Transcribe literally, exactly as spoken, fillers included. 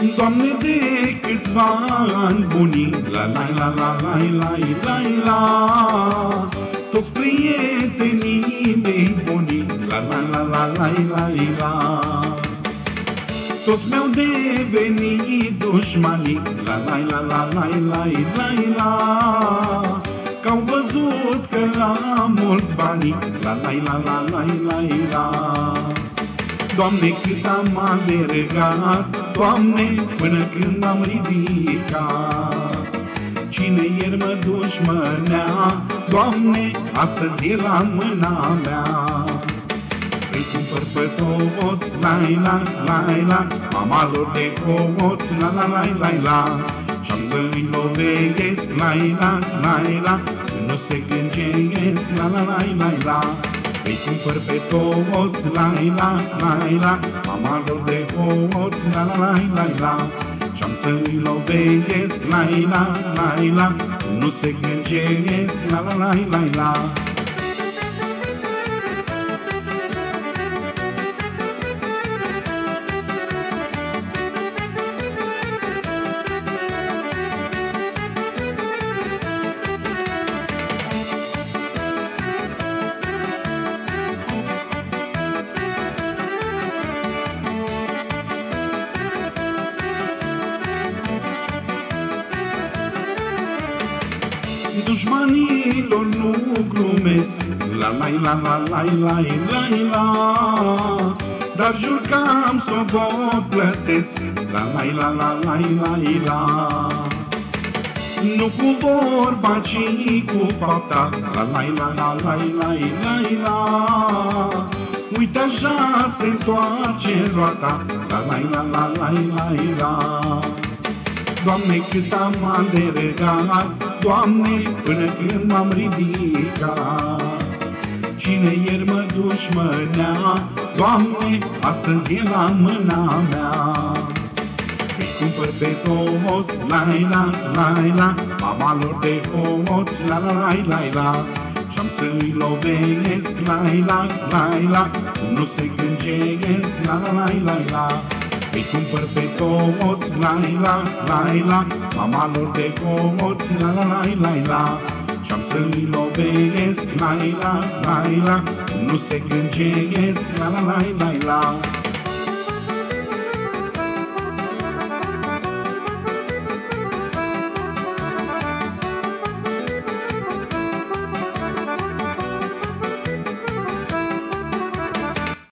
Doamne, de câțiva ani buni, la la la la la la la la, toți prietenii mei buni, la la la la la la la, toți mi-au devenit dușmanii, la la la la la la la la, că-au văzut că am mulți bani, la la la la la la la. Doamne, cât am alergat, Doamne, până când m-am ridicat. Cine ieri mă dușmânea, Doamne, astăzi e la mâna mea. Îi cumpăr pe toți, lai la, lai la, mama lor de hoți, la la la la la, și-am să-i lovesc, lai la, lai la, când nu se gângeiesc, la la la la la. Îi cumpăr pe toți, lai la, lai la, mama lor de hoți, la la la la la, și-am să-i lovesc, lai la, lai la, când nu se gângeiesc, la la la la la. Dușmanilor nu glumesc, la la la la la la la la, dar jur că am să o plătesc, la la la la la la la. Nu cu vorba, ci cu fapta, la la la la la la la la. Uite așa se întoarce roata, la la la la la la la. Doamne, cât am alergat, Doamne, până când m-am ridicat. Cine ieri mă dușmânea, Doamne, astăzi e la mâna mea. Îi cumpăr pe toți, lai la, lai la, mama lor de hoți, la la la la la, și-am să-i lovesc, lai la, lai la, nu se gângeiesc, la la la la la. Îi cumpăr pe toți, lai la, lai la, mama lor de hoți, la la la la la, și-am să-i lovesc, lai la, lai la, nu se gângeiesc, la la la la la.